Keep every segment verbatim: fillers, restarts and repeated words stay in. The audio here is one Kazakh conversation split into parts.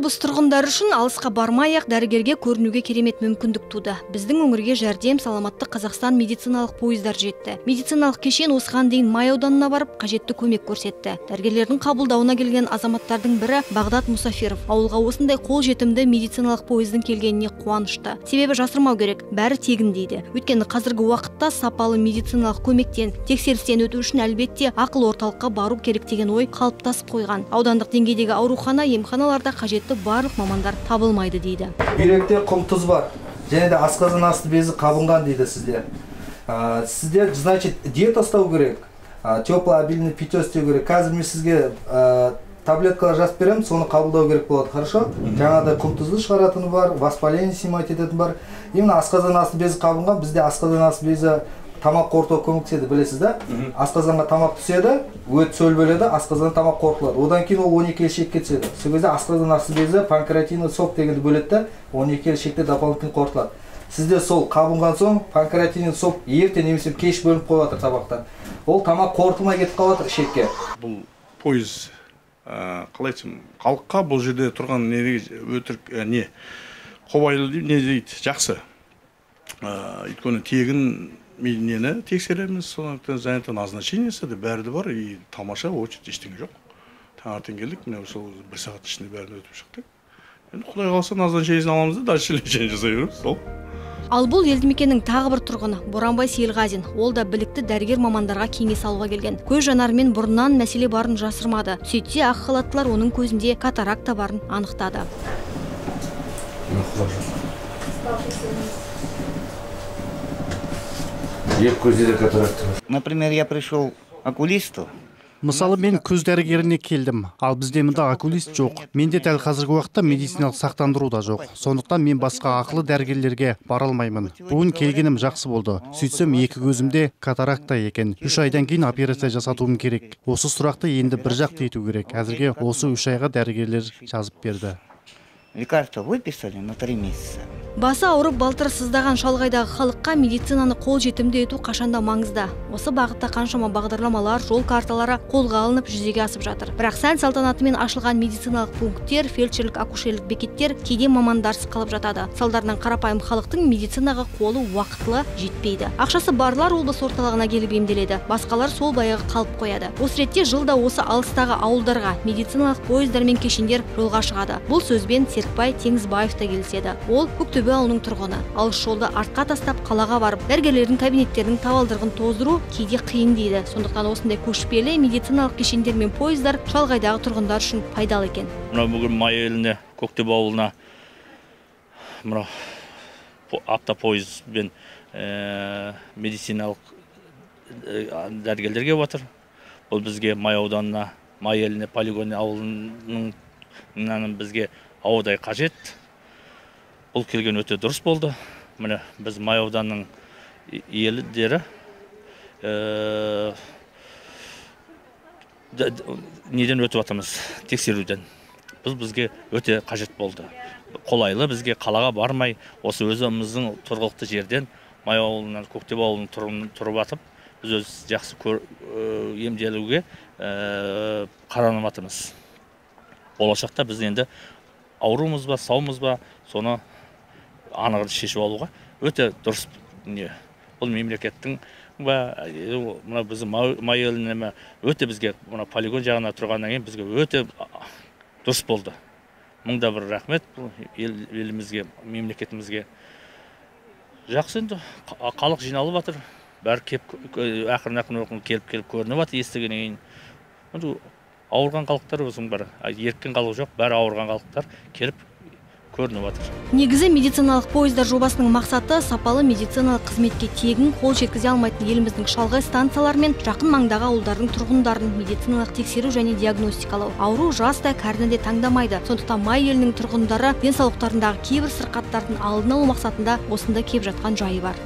Облыс тұрғындары үшін алысқа бармай-ақ дәрігерге көрінуге керемет мүмкіндік туды. Біздің өңірге жәрдем саламатты Қазақстан медициналық пойыздар жетті. Медициналық кешен осыған дейін Май ауданына барып, қажетті көмек көрсетті. Дәрігерлердің қабылдауына келген азаматтардың бірі Бағдат Мұсафиров. Ауылға осындай қол жетімді медициналық пойыздың келгеніне қуанышты. Себебі жасырмау керек, бәрі тегін дейді. Өйткені қазіргі уақытта сапалы медициналық көмектен, тексерістен өту үшін әлбетте ақыл орталыққа бару керек деген ой қалыптасып қойған. Аудандық деңгейдегі аурухана, емханаларда қажетті барлық мамандар табылмайды дейді. Бүйректе құм тұз бар, және де асқазан асты безі қабынған дейді сіздер. Сіздер, значит, диета ұстау керек, теплый обильный питье істеу керек. Қазір мен сізге таблеткалар жазып беремін, соны қабылдау керек болады, хорошо? Жаңағыдай құм тұзды шығаратыны бар, воспаление снимать ететін бар. Именно асқазан асты безі қабынған, бізде асқазан асты безі тамақ қорытуға көмектеседі, білесіз да? Асқазанға тамақ түседі, өт сөл бөледі, асқазан тамақ қорытылады. Одан кейін ол он екі шекке түседі. Сол кезде асқазан асты безі панкреатиновый сок дегенді бөледі, он екі шекте дополнительно қорытылады. Сізде сол қабынған соң панкреатиновый сок ерте немесе кеш бөлініп қойып жатыр тамақтан. Ол тамақ қорытылмай кетіп қалып жатыр шекке. Бұл пойыз қалай айтсам, халыққа бұл жерде тұрған өтірік не қобайлы не дейді, жақсы. Өйткені тегін нені тексереміз, сондықтан және назначениесі де бәрі де бар, и тамаша очередь ештеңе жоқ. Таңертең келдік, міне сол бір сағат ішінде бәрін өтіп шықтық. Енді Құдай қаласа назначениесін аламыз да, дальше лечение жасай береміз, сол. Ал бұл елді мекеннің тағы бір тұрғыны Боранбай Сейілғазин. Ол да білікті дәрігер мамандарға кеңес алуға келген. Көз жанарымен бұрыннан мәселе барын жасырмады. Сөйтсе ақ халаттылар оның көзінде катаракта барын анықтады. Например, я пришел к окулисту. Мысалы, мен көз дәрігеріне келдім, ал бізде мұнда окулист жоқ. Менде дәл қазіргі уақытта медициналық сақтандыру да жоқ. Сондықтан мен басқа ақылы дәрігерлерге бара алмаймын. Бүгін келгенім жақсы болды. Сөйтсем, екі көзімде катаракта екен. Үш айдан кейін операция жасатуым керек. Осы сұрақты енді бір жақты ету керек. Әзірге осы үш айға дәрігерлер жазып берді. Лекарство выписали на три месяца. Басы ауырып балтыр сыздаған шалғайдағы халыққа медицинаны қол жетімді ету қашанда маңызды. Осы бағытта қаншама бағдарламалар, жол карталары қолға алынып жүзеге асып жатыр. Бірақ сән салтанатымен ашылған медициналық пункттер, фельдшерлік, акушерлік бекеттер кейде мамандарсыз қалып жатады. Салдарынан қарапайым халықтың медицинаға қолы уақытылы жетпейді. Ақшасы барлар облыс орталығына келіп емделеді, басқалар сол баяғы қалып қояды. Осы ретте жылда осы алыстағы ауылдарға медициналық пойыздар мен кешендер жолға шығады. Бұл сөзбен Серікбай Теңізбаев та келіседі. Ол Көктөбе ауылының тұрғыны. Алыс жолды артқа тастап қалаға барып, дәрігерлердің кабинеттерінің табалдырығын тоздыру кейде қиын дейді. Сондықтан осындай көшпелі медициналық кешендер мен пойыздар шалғайдағы тұрғындар үшін пайдалы екен. Мына бүгін Май еліне, Көктөбе ауылына мына автопойызбен медициналық дәрігерлер келіп отыр. Бұл бізге Май ауданына, Май еліне, полигон ауылының бізге аудай қажет. Бұл келген өте дұрыс болды. Міне біз Май ауданның елдері неден өтіп атамыз, тексеруден. Бұл бізге өте қажет болды. Қолайлы бізге қалаға бармай, осы өзіміздің тұрғылықты жерден Май ауылынан Көктөбе ауылының тұрып атып, біз өз жақсы емделуге қаранып атамыз. Болашақта біз енді аурумыз ба, саумыз ба, соны анығын шешіп алуға өте дұрыс не. Бұл мемлекеттің ба, мына біздің Май еліне өте бізге мына полигон жағына тұрғаннан кейін бізге өте дұрыс болды. Мыңда бір рахмет елімізге, мемлекетімізге. Жақсы енді халық жиналып жатыр. Бәрі ақырын-ақырын келіп-келіп көрініп жатыр естігеннен кейін. Ауырған халықтар өзің бар, еріккен халық жоқ, бәрі ауырған халықтар келіп көрініп жатыр. Негізі медициналық пойыздар жобасының мақсаты сапалы медициналық қызметке тегін қол жеткізе алмайтын еліміздің шалғай станциялар мен жақын маңдағы ауылдардың тұрғындарын медициналық тексеру және диагностикалау. Ауру жас та кәріні де таңдамайды. Сондықтан Май елінің тұрғындары денсаулықтарындағы кейбір сырқаттардың алдын алу мақсатында осында кеп жатқан жайы бар.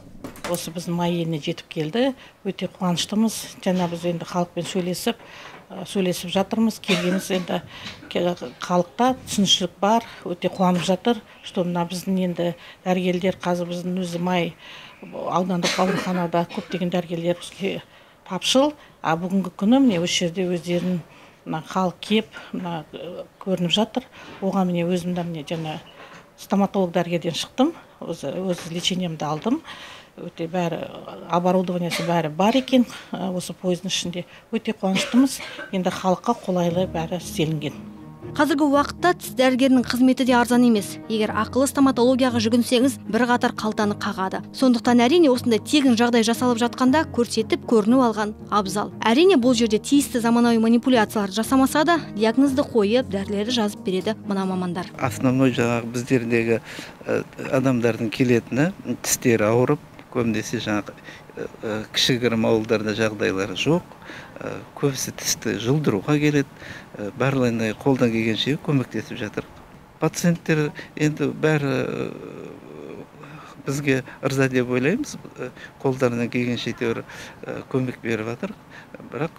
Осы біздің Май еліне жетіп келді. Өте қуаныштымыз. Жаңа біз енді халықпен сөйлесіп, сөйлесіп жатырмыз. Келгеніміз енді халықта түсінушілік бар, өте қуанып жатыр. Что мына біздің енді дәрігерлер қазір біздің өзі май аудандық ауруханада көптеген дәрігерлер бізге тапшыл. А бүгінгі күні міне осы жерде өздерін мына халық кеп, мына көрініп жатыр. Оған міне өзімді міне жаңа стоматолог дәрігерден шықтым. Өз өз лечениемді алдым. Өте бәрі оборудованиясы бәрі бар екен. Осы пойыздың ішінде өте қуаныштымыз. Енді халыққа қолайлы бәрі істелінген. Қазіргі уақытта тіс дәрігерінің қызметі де арзан емес. Егер ақылы стоматологияға жүгінсеңіз, бір қатар қалтаны қағады. Сондықтан әрине осындай тегін жағдай жасалып жатқанда көрсетіп көрініп алған абзал. Әрине бұл жерде тиісті заманауи манипуляциялар жасамаса да, диагнозды қойып, дәрілерді жазып береді мына мамандар. Основной жаңағы біздердегі адамдардың келетіні тістері ауырып, көбінесе жаңағы кішігірім ауылдарда жағдайлары жоқ. Көбісі тісті жұлдыруға келеді. Барлығына қолдан келгенше көмектесіп жатыр. Пациенттер енді бәрі бізге ырза деп ойлаймыз. Қолдарынан келгенше көмек беріп жатыр. Бірақ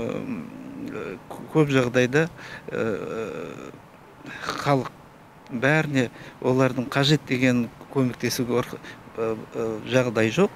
көп жағдайда халық бәріне олардың қажет деген көмектесуге жағдай жоқ.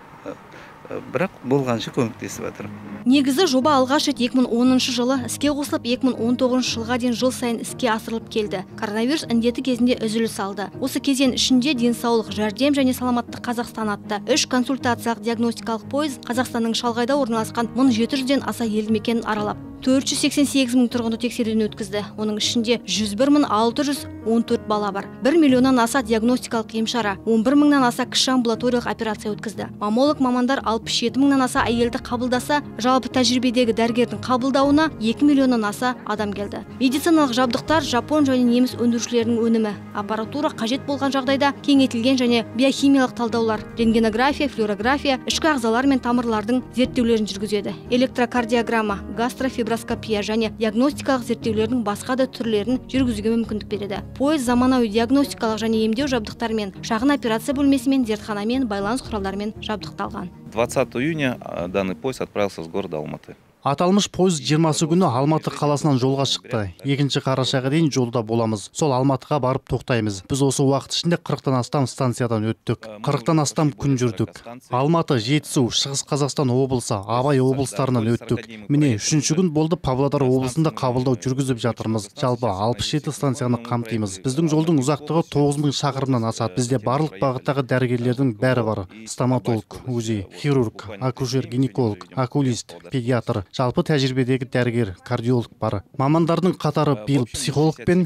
Бірақ болғанша көмектесіп жатыр. Негізі жоба алғаш рет екі мың оныншы жылы іске қосылып, екі мың он тоғызыншы жылға дейін жыл сайын іске асырылып келді. Коронавирус індеті кезінде үзіліс алды. Осы кезең ішінде денсаулық жәрдем және саламатты Қазақстан атты үш консультациялық диагностикалық пойыз Қазақстанның шалғайда орналасқан мың жеті жүзден аса елді мекенін аралап, төрт жүз сексен сегіз мың тұрғынды тексеруден өткізді. Оның ішінде жүз бір мың алты жүз он төрт бала бар. бір миллионнан аса диагностикалық емшара, он бір мыңнан аса кіші амбулаториялық операция өткізді. Мамолог мамандар алпыс жеті мыңнан аса әйелді қабылдаса, жалпы тәжірибедегі дәрігердің қабылдауына екі миллионнан аса адам келді. Медициналық жабдықтар жапон және неміс өндірушілерінің өнімі. Аппаратура қажет болған жағдайда кеңейтілген және биохимиялық талдаулар, рентгенография, флюорография, ішкі ағзалар мен тамырлардың зерттеулерін жүргізеді. Электрокардиограмма, гастрофиброскопия және диагностикалық зерттеулердің басқа да түрлерін жүргізуге мүмкіндік береді. Пойыз заманауи диагностикалық және емдеу жабдықтарымен, шағын операция бөлмесімен, зертханамен, байланыс құралдарымен жабдықталған. двадцатого июня данный поезд отправился с города Алматы. Аталмыш пойыз жиырмасы күні Алматы қаласынан жолға шықты. екінші қарашаға дейін жолда боламыз. Сол Алматыға барып тоқтаймыз. Біз осы уақыт ішінде қырықтан астам станциядан өттік. қырықтан астам күн жүрдік. Алматы, Жетісу, Шығыс Қазақстан облысы, Абай облыстарынан өттік. Міне үшінші күн болды, Павлодар облысында қабылдау жүргізіп жатырмыз. Жалпы алпыс жеті станцияны қамтимыз. Біздің жолдың ұзақтығы тоғыз мың шақырымнан асады. Бізде барлық бағыттағы дәрігерлердің бәрі бар. Стоматолог, УЗИ, хирург, акушер, гинеколог, окулист, педиатр. Жалпы тәжірибедегі дәрігер, кардиолог бар. Мамандардың қатары биыл психолог пен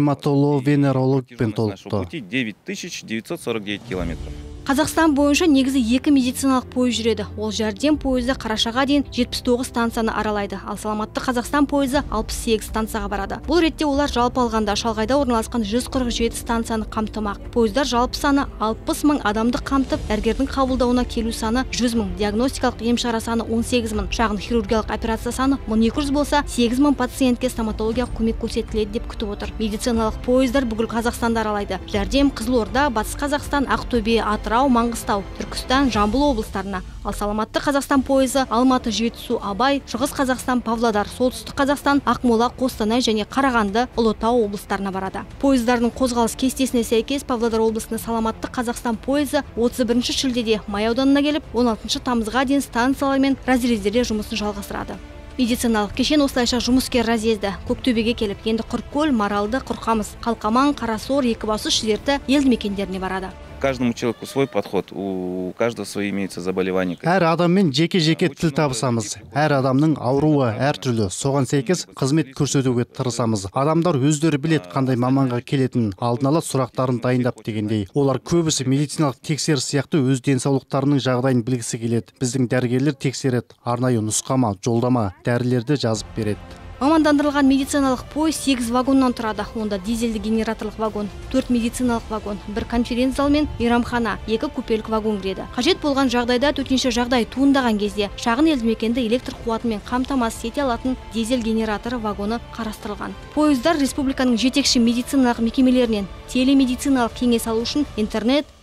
дерматолог, пен толықты. девять тысяч девятьсот сорок девять километров. Қазақстан бойынша негізі екі медициналық пойыз жүреді. Ол жәрдем пойызы қарашаға дейін жетпіс тоғыз станцияны аралайды. Ал саламатты Қазақстан пойызы алпыс сегіз станцияға барады. Бұл ретте олар жалпы алғанда шалғайда орналасқан жүз қырық жеті станцияны қамтымақ. Пойыздар жалпы саны алпыс мың адамды қамтып, дәрігердің қабылдауына келу саны жүз мың, диагностикалық емшара саны он сегіз мың, шағын хирургиялық операция саны мың екі жүз болса, сегіз мың пациентке стоматологиялық көмек көрсетіледі деп күтіп отыр. Медициналық пойыздар бүкіл Қазақстанды аралайды. Жәрдем Қызылорда, Батыс Қазақстан, Ақтөбе, Атырау, Маңғыстау, Түркістан, Жамбыл облыстарына. Ал саламатты Қазақстан пойызы Алматы, Жетісу, Абай, Шығыс Қазақстан, Павлодар, Солтүстік Қазақстан, Ақмола, Қостанай және Қарағанды, Ұлытау облыстарына барады. Пойыздардың қозғалыс кестесіне сәйкес Павлодар облысының саламатты Қазақстан пойызы отыз бірінші шілдеде Май ауданына келіп, он алтыншы тамызға дейін станциялар мен разъездерде жұмысын жалғастырады. Медициналық кешен осылайша жұмыскер разъезді Көктөбеге келіп, енді Құркөл, Маралды, Құрқамыс, Қалқаман, Қарасор, Екібастұз, Шідерті елді мекендеріне барады. Каждому человеку свой подход, у каждого свои имеются заболевания. Әр адаммен жеке-жеке тіл табысамыз. Әр адамның ауруы әртүрлі. Соған сәйкес қызмет көрсетуге тырысамыз. Адамдар өздері білет қандай маманға келетінін, алдын ала сұрақтарын дайындап дегендей. Олар көбісі медициналық тексеріс сияқты өз денсаулықтарының жағдайын білгісі келеді. Біздің дәрігерлер тексереді, арнайы нұсқама, жолдама, дәрілерді жазып береді. Мамандандырылған медициналық пойыз сегіз вагоннан тұрады. Онда дизельді генераторлық вагон, төрт медициналық вагон, бір конференц-зал мен мейрамхана, екі купелік вагон кіреді. Қажет болған жағдайда төтенше жағдай туындаған кезде шағын елді мекенді электр қуатымен қамтамасыз ете алатын дизель генераторы вагоны қарастырылған. Пойыздар республиканың жетекші медициналық мекемелерінен телемедициналық кеңес алу үшін интернет,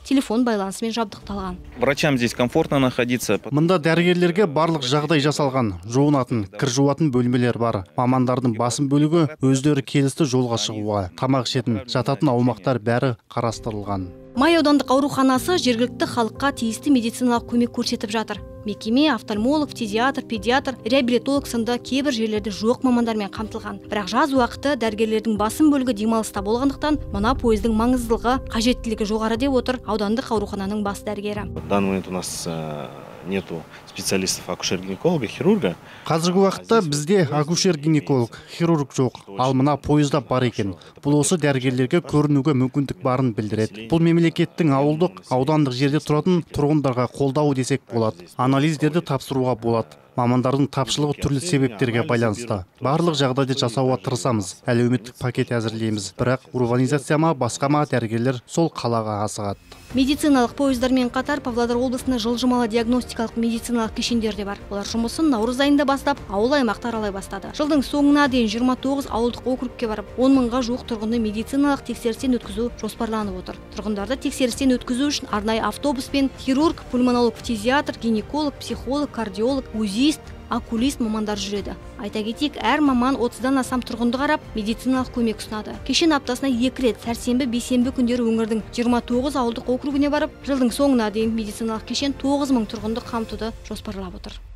телефон байланысымен жабдықталған. Врачам здесь комфортно находиться. Мында дәрігерлерге барлық жағдай жасалған. Жуынатын, кір жуатын бөлмелер бар. Мамандардың басым бөлігі өздері келісті жолға шығуға, тамақ ішетін, жататын аумақтар бәрі қарастырылған. Май аудандық ауруханасы жергілікті халыққа тиісті медициналық көмек көрсетіп жатыр. Мекеме офтальмолог, фтизиатр, педиатр, реабилитолог сынды кейбір жерлерде жоқ мамандармен қамтылған. Бірақ жаз уақыты дәрігерлердің басым бөлігі демалыста болғандықтан, мына пойыздың маңыздылығы, қажеттілігі жоғары деп отыр аудандық аурухананың бас дәрігері. В данный момент у нас нету специалистов акушер-гинеколога, хирурга. Қазіргі уақытта бізде акушер-гинеколог, хирург жоқ, ал мына пойызда бар екен. Бұл осы дәрігерлерге көрінуге мүмкіндік барын білдіреді. Бұл мемлекеттің ауылдық, аудандық жерде тұратын тұрғындарға қолдау десек болады. Анализдерді тапсыруға болады. Мамандардың тапшылығы түрлі себептерге байланысты. Барлық жағдайды жасауға тырысамыз. Әлеуметтік пакет әзірлейміз. Бірақ урбанизацияма, басқама дәрігерлер сол қалаға асығады. Медициналық пойыздармен қатар Павлодар облысында жылжымалы диагностикалық медициналық кешендер де бар. Олар жұмысын наурыз айында бастап, ауыл аймақты аралай бастады. Жылдың соңына дейін жиырма тоғыз ауылдық округке барып, он мыңға жуық тұрғынды медициналық тексерістен өткізу жоспарланып отыр. Тұрғындарды тексерістен өткізу үшін арнайы автобуспен хирург, пульмонолог, фтизиатр, гинеколог, психолог, кардиолог, узист, окулист мамандар жүреді. Айта кетейік, әр маман отыздан астам тұрғынды қарап, медициналық көмек ұсынады. Кешен аптасына екі рет, сәрсенбі, бейсенбі күндері өңірдің жиырма тоғыз ауылдық округіне барып, жылдың соңына дейін медициналық кешен тоғыз мың тұрғынды қамтуды жоспарлап отыр.